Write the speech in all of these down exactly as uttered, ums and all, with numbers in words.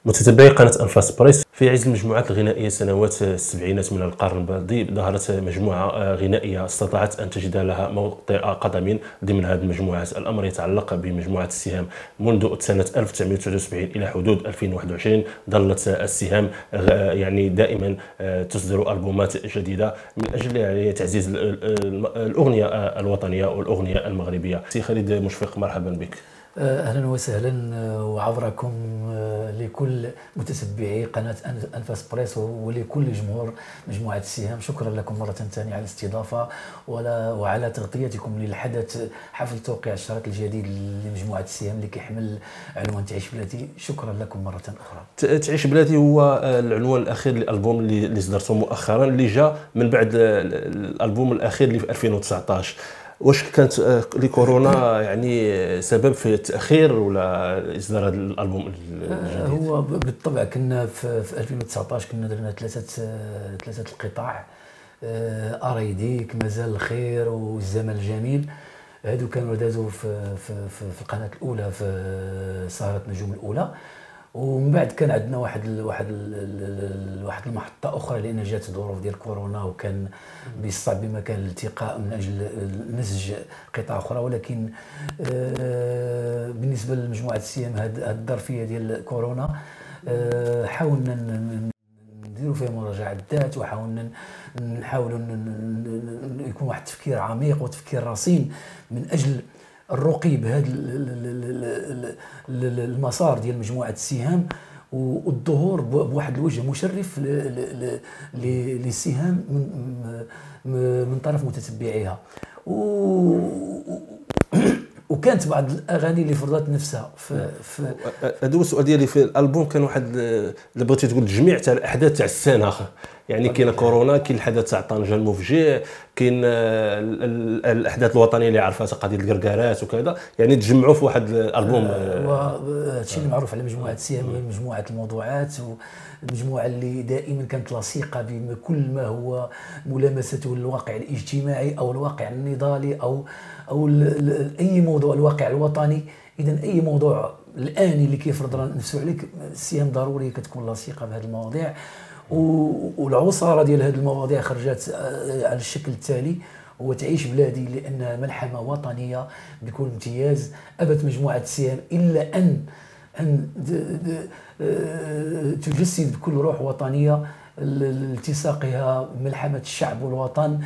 متتبعي قناة أنفاس بريس، في عز المجموعات الغنائية سنوات السبعينات من القرن الماضي ظهرت مجموعة غنائية استطاعت أن تجد لها موطئ قدم ضمن هذه المجموعات. الأمر يتعلق بمجموعة السهام. منذ سنة ألف وتسعمائة وتسعة وسبعين إلى حدود ألفين وواحد وعشرين ظلت السهام يعني دائما تصدر ألبومات جديدة من أجل يعني تعزيز الأغنية الوطنية والأغنية المغربية. سي خالد مشفق، مرحبا بك. اهلا وسهلا وعبركم لكل متتبعي قناه انفاس بريس ولكل جمهور مجموعه السهام. شكرا لكم مره ثانيه على الاستضافه وعلى تغطيتكم للحدث حفل توقيع الشراكه الجديد لمجموعه السهام اللي كيحمل عنوان تعيش بلادي. شكرا لكم مره اخرى. تعيش بلادي هو العنوان الاخير للالبوم اللي صدرته مؤخرا، اللي جاء من بعد الالبوم الاخير اللي في ألفين وتسعطاش. واش كانت لكورونا يعني سبب في التاخير ولا اصدار هذا الالبوم الجديد؟ هو بالطبع كنا في ألفين وتسعطاش كنا درنا ثلاثه ثلاثه القطاع، اريديك، مازال الخير والزمن الجميل. هادو كانوا دازوا في في في القناه الاولى في سهره نجوم الاولى، ومن بعد كان عندنا واحد ال واحد ال واحد المحطه اخرى لان جات ظروف ديال كورونا وكان بالصعب بمكان الالتقاء من اجل نسج قطع اخرى. ولكن آه بالنسبه لمجموعه السهام هاد الظرفيه ديال كورونا آه حاولنا نديروا فيها مراجعه ذات، وحاولنا نحاولوا يكون واحد التفكير عميق وتفكير رصين من اجل الرقي بهذا المسار ديال مجموعه السهام والظهور بواحد الوجه مشرف للسهام من طرف متتبعيها. وكانت بعض الاغاني اللي فرضت نفسها في في هذا هو السؤال ديالي. في الالبوم كان واحد اللي بغيتي تقول تجميع تاع الاحداث تاع السنه، يعني كاين كورونا، كاين الحدث تاع طنجه المفجع، كاين الاحداث الوطنيه اللي عرفتها قضيه الكركارات وكذا، يعني تجمعوا في واحد الالبوم. وهادشي اللي معروف على مجموعه السهام، هي مجموعه الموضوعات والمجموعه اللي دائما كانت لصيقه بكل ما هو ملامسته للواقع الاجتماعي او الواقع النضالي او او اي موضوع الواقع الوطني. اذا اي موضوع الاني اللي كيفرض نفسه عليك، السهام ضروري كتكون لصيقه بهذه المواضيع. والعصاره ديال هذه المواضيع خرجت على الشكل التالي: هو تعيش بلادي لأنها ملحمة وطنية بكل امتياز. أبت مجموعة السهام إلا أن أن تجسد بكل روح وطنية لالتصاقها ملحمة الشعب والوطن،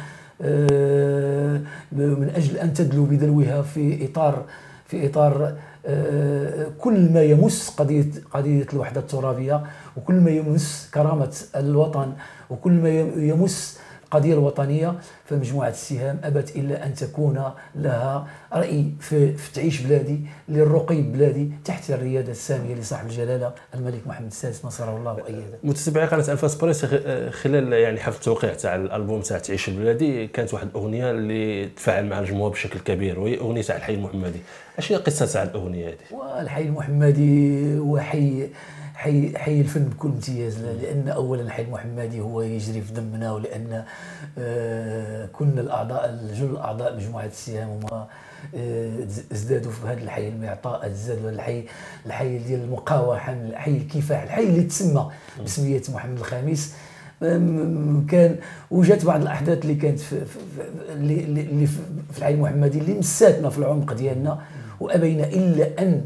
من أجل أن تدلو بدلوها في إطار في إطار كل ما يمس قضية قضية الوحدة الترابية، وكل ما يمس كرامة الوطن، وكل ما يمس القضية الوطنية. فمجموعة السهام أبت إلا أن تكون لها رأي في, في تعيش بلادي للرقي بلادي تحت الريادة السامية لصاحب الجلالة الملك محمد السادس نصره الله وأيده. متتبعي قناة أنفاس بريس، خلال يعني حفل التوقيع تاع الألبوم تاع تعيش بلادي كانت واحد الأغنية اللي تفاعل مع الجمهور بشكل كبير، وهي أغنية تاع الحي المحمدي. اش هي قصة تاع الأغنية هذه؟ والحي المحمدي هو حي حي حي الفن بكل امتياز، لان اولا الحي المحمدي هو يجري في دمنا، ولان آه كنا الاعضاء جل اعضاء مجموعه السهام هما آه ازدادوا في هذا الحي المعطاء، ازدادوا الحي الحي ديال المقاوحه، الحي الكفاح، الحي اللي تسمى بسميه محمد الخامس. كان وجات بعض الاحداث اللي كانت في اللي اللي في الحي المحمدي اللي مساتنا في العمق ديالنا، وابينا الا ان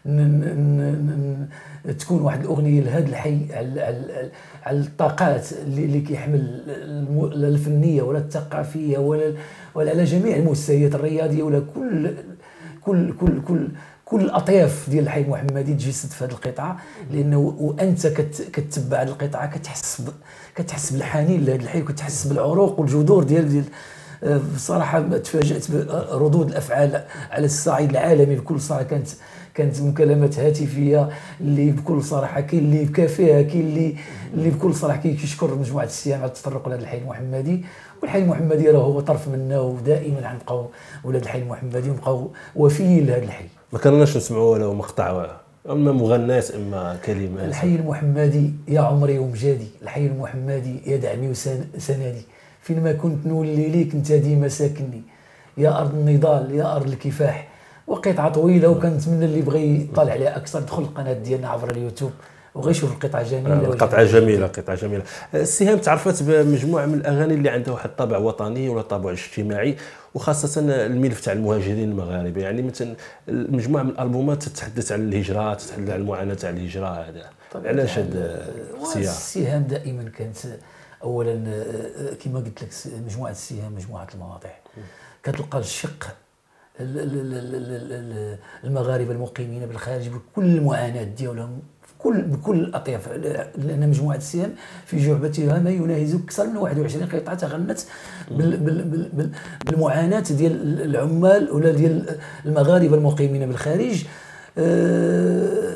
تكون واحد الاغنيه لهذا الحي على على الطاقات اللي كيحمل الفنيه ولا الثقافيه ولا ولا على جميع المستويات الرياضيه، ولا كل كل كل كل كل الاطياف ديال الحي المحمدي تجسد في هذه القطعه. لانه وانت كتتبع هذه القطعه كتحس كتحس بالحنين لهذا الحي، وكتحس بالعروق والجذور ديال ديال بصراحه تفاجات بردود الافعال على الصعيد العالمي بكل صراحه. كانت كانت مكالمات هاتفيه اللي بكل صراحه كاين اللي بكى فيها، كاين اللي اللي بكل صراحه كيشكر مجموعه السهام على التطرق لهذا الحي المحمدي. والحي المحمدي راه هو طرف منا، ودائما غنبقاو ولاد الحي المحمدي ونبقاو وفيين لهذا الحي. ما كناش نسمعوا ولا مقطع، اما مغنات اما كلمات. الحي المحمدي يا عمري ومجادي، الحي المحمدي يا دعمي وسنادي، فين ما كنت نولي ليك انت ديما ساكني، يا ارض النضال يا ارض الكفاح. وقطعه طويله، وكنتمنى اللي بغى يطالع عليها اكثر يدخل القناه ديالنا عبر اليوتيوب وغيشوف القطعه جميله. قطعه جميله قطعه جميله. السهام تعرفت بمجموعه من الاغاني اللي عندها واحد الطابع وطني ولا طابع اجتماعي، وخاصه الملف تاع المهاجرين المغاربه. يعني مثلا مجموعه من الالبومات تتحدث عن الهجره، تتحدث عن المعاناه تاع الهجره. هذا علاش هذا الاختيار؟ السهام دائما كانت اولا كما قلت لك مجموعه السهام مجموعه المواضيع كتلقى الشق المغاربه المقيمين بالخارج بكل المعاناه ديالهم كل بكل الاطياف، لان مجموعه السهام في جعبتها ما يناهز اكثر من واحد وعشرين قطعه تغنت بال بال بال بالمعاناه ديال العمال ولا ديال المغاربه المقيمين بالخارج. أه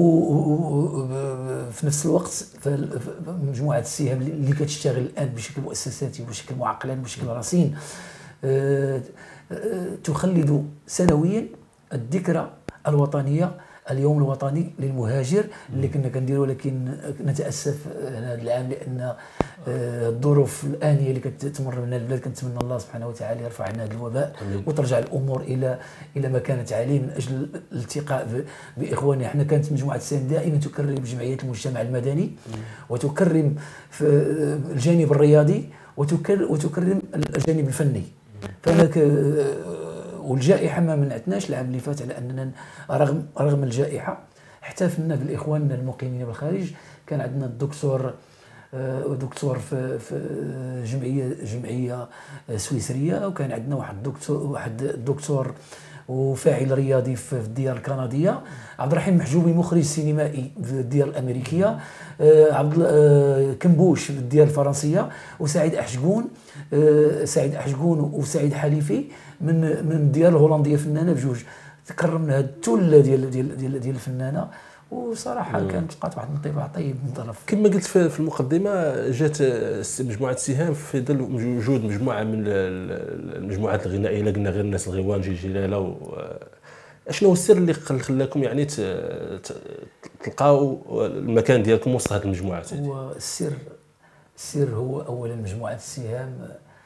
وفي نفس الوقت مجموعه السهام اللي كتشتغل الان بشكل مؤسساتي وبشكل معقلن وبشكل رصين أه تخلد سنويا الذكرى الوطنيه، اليوم الوطني للمهاجر اللي كنا كنديروا. ولكن نتاسف هذا العام لان الظروف الانيه اللي كتمر بنا البلاد كنتمنى الله سبحانه وتعالى يرفع عنا هذا الوباء وترجع الامور الى الى ما كانت عليه من اجل الالتقاء باخواننا. احنا كانت مجموعه السهام دائما تكرم بجمعيات المجتمع المدني وتكرم في الجانب الرياضي وتكرم الجانب الفني. فهناك والجائحه ما منعتناش العام اللي فات على اننا رغم رغم الجائحه احتفلنا بالاخوان المقيمين بالخارج. كان عندنا الدكتور دكتور في في جمعيه جمعيه سويسريه، وكان عندنا واحد الدكتور واحد الدكتور وفاعل رياضي في الديار الكنديه، عبد الرحيم محجوبي مخرج سينمائي في الديار الامريكيه، عبد كمبوش في الديار الفرنسيه، وسعيد احشقون سعيد احشقون وسعيد حليفي من من الديار الهولنديه فنانه بجوج. تكرمنا هاد التله ديال ديال ديال, ديال الفنانه، وصراحه مم. كانت لقات واحد الانطباع طيب من طرف. كما قلت في المقدمه، جات مجموعه السهام في ظل وجود مجموعه من المجموعات الغنائيه، الا قلنا غير الناس الغيوان جي جلاله. اشنو هو السر اللي خلاكم يعني تلقاو المكان ديالكم وسط هذه المجموعات؟ هو السر السر هو اولا مجموعه السهام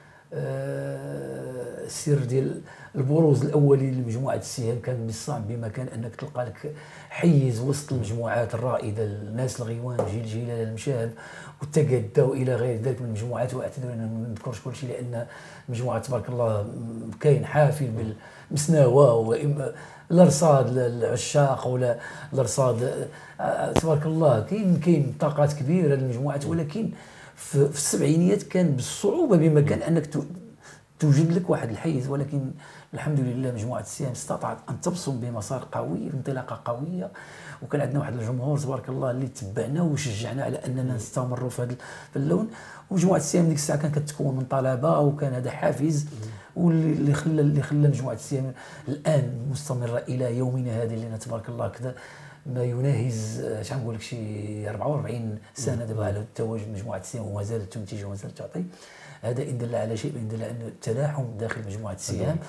السر ديال البروز الاولي لمجموعه السهام كان من الصعب بمكان انك تلقى لك حيز وسط المجموعات الرائده، الناس الغيوان جيل جيلان المشاهد والتقدى والى غير ذلك من المجموعات. واعتذر ان ما نذكرش كل شيء لان مجموعه تبارك الله كاين حافل بالمسناوه والارصاد للعشاق ولا الارصاد تبارك الله. كاين كاين طاقات كبيره للمجموعات، ولكن في السبعينيات كان بالصعوبه بمكان انك توجد لك واحد الحيز. ولكن الحمد لله مجموعه السهام استطاعت ان تبصم بمسار قوي بانطلاقه قويه، وكان عندنا واحد الجمهور تبارك الله اللي تبعنا وشجعنا على اننا نستمروا في هذا اللون. ومجموعه السهام ديك الساعه كانت كتكون من طلبه، وكان هذا حافز واللي خلى اللي خلى مجموعه السهام الان مستمره الى يومنا هذا اللي تبارك الله كذا ما يناهز اش غنقول لك شي أربعة وأربعين سنه دابا على تواجد مجموعه السهام وما زالت تنتج وما زالت تعطي. هذا ان دل على شيء ان دل على انه التلاحم داخل مجموعه السهام.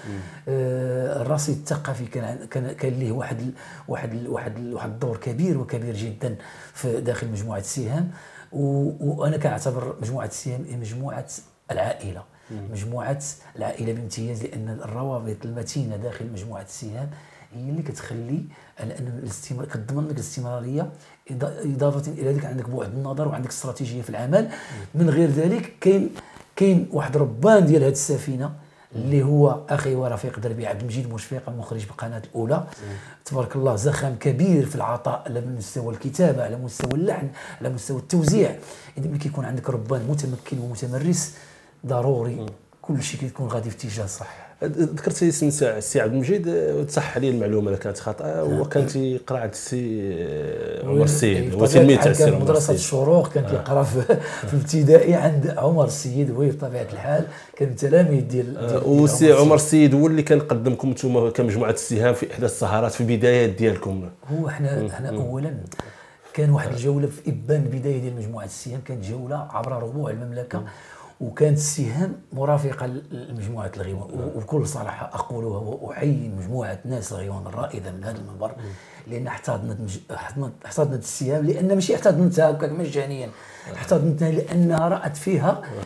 آه الرصيد الثقافي كان كان كان ليه واحد ال واحد ال واحد ال واحد الدور كبير وكبير جدا في داخل مجموعه السهام. وانا كنعتبر مجموعه السهام هي مجموعه العائله، مجموعه العائله بامتياز، لان الروابط المتينه داخل مجموعه السهام هي اللي كتخلي على ان الاستمرار كتضمن لك الاستمراريه، اضافه الى ذلك عندك بعد النظر وعندك استراتيجيه في العمل. من غير ذلك كاين كاين واحد ربان ديال هذه السفينه اللي هو اخي ورفيق دربي عبد المجيد مشفيق المخرج بقناه الاولى. تبارك الله زخم كبير في العطاء على مستوى الكتابه، على مستوى اللحن، على مستوى التوزيع. اذا ملي كيكون عندك ربان متمكن ومتمرس ضروري كل شيء كيكون غادي في اتجاه صح. ذكرت اسم السي عبد المجيد، تصح لي المعلومه الا كانت خاطئه، هو كان تيقرا عند السي عمر السيد، هو تلميذ تاع السي عمر السيد. مدرسه الشروق كان كيقرا في الابتدائي عند عمر السيد، وهي بطبيعه الحال كان تلاميذ ديال والسي عمر السيد هو اللي كان قدمكم انتم كمجموعه السهام في احدى السهرات في البدايات ديالكم. هو احنا احنا اولا كان واحد الجوله في ابان البدايه ديال مجموعه السهام، كانت جوله عبر ربوع المملكه، وكانت السهام مرافقه لمجموعه الغيوان. وبكل صراحه اقولها واحيي مجموعه ناس الغيوان الرائده من هذا المنبر، لان احتضنت مج... احتضنت السهام، لان ماشي احتضنتها هكاك مجانيا، احتضنتها لانها رات فيها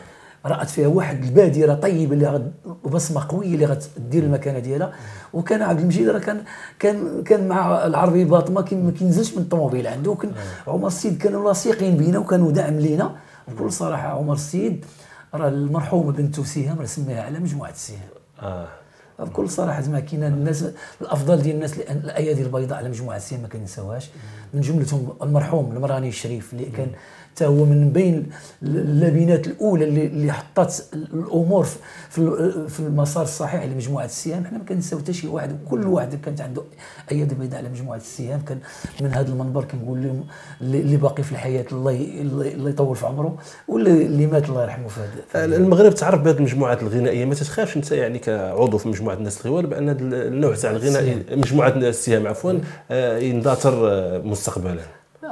رأت فيها واحد البادره طيبه اللي غد بصمه قويه اللي غتدير المكانه ديالها. وكان عبد المجيد راه كان كان كان مع العربي باطمه ما كينزلش من الطوموبيل عنده. وكان عمر السيد كانوا لاصقين بينا وكانوا دعم لينا بكل صراحه. عمر السيد راه المرحومه بنته سهام راه سماها على مجموعه السهام. اه بكل صراحه زعما كاين الناس الافضل ديال الناس الايادي البيضاء على مجموعه السهام ما كنساوهاش. من جملتهم المرحوم المراني الشريف اللي كان حتى هو من بين اللبنات الاولى اللي اللي حطت الامور في في المسار الصحيح لمجموعه السهام. حنا ما كنساو حتى شي واحد، وكل واحد كانت عنده ايادي بيضاء على مجموعه السهام. كان من هذا المنبر كنقول لهم اللي باقي في الحياه الله الله يطول في عمره، واللي اللي مات الله يرحمه. في هذا المغرب تعرف بهذه المجموعات الغنائيه، ما تتخافش انت يعني كعضو في مجموعه الناس الغوال بان هذا النوع تاع الغناء مجموعه السهام عفوا يندثر مستقبلا؟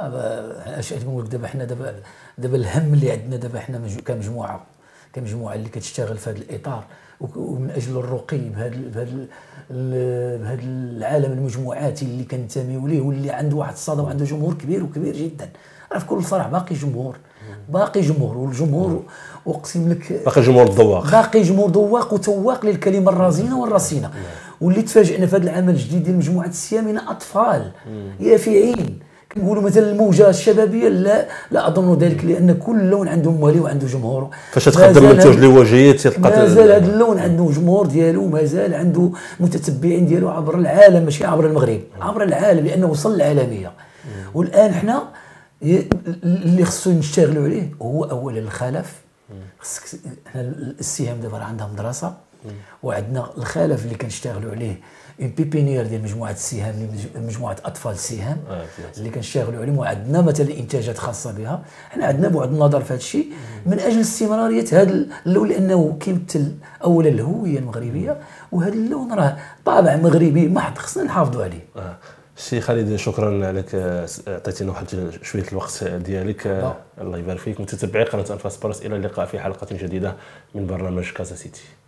لا اش نقول لك، دابا حنا دابا دابا الهم اللي عندنا دابا حنا كمجموعه كمجموعه اللي كتشتغل في هذا الاطار ومن اجل الرقي بهذا بهذا بهذا العالم المجموعاتي اللي كنتميو ليه واللي عنده واحد الصدى وعنده جمهور كبير وكبير جدا. راه في كل صراحه باقي جمهور باقي جمهور والجمهور اقسم لك باقي جمهور الذواق باقي جمهور ذواق وتواق للكلمه الرزينه والرصينه. واللي تفاجئنا في هذا العمل الجديد ديال مجموعه السهام من اطفال يافعين. كنقولوا مثلا الموجه الشبابيه لا لا اظن ذلك، لان كل لون عنده موالي وعنده جمهوره. فاش تقدم منتوج لوجهيه تلقى مازال هذا اللون عنده جمهور ديالو، مازال عنده متتبعين ديالو عبر العالم، ماشي عبر المغرب، عبر العالم، لانه وصل للعالميه. والان حنا اللي خصو نشتغلوا عليه هو اولا الخلف. خصك حنا السهام دابا عندها مدرسه، وعندنا الخلف اللي كنشتغلوا عليه اون بيبينيير ديال مجموعه السهام، مجموعه اطفال السهام آه اللي كنشتغلوا عليهم. وعندنا مثلا انتاجات خاصه بها. حنا عندنا بعد النظر في هذا الشيء من اجل استمراريه هذا اللون، لانه كيمثل اولا الهويه المغربيه، وهذا اللون راه طابع مغربي محض، خصنا نحافظوا عليه. آه. سي خالد شكرا عليك، عطيتينا واحد شويه الوقت ديالك. آه. الله يبارك فيك. متتبعي قناه انفاس بريس، الى اللقاء في حلقه جديده من برنامج كازا سيتي.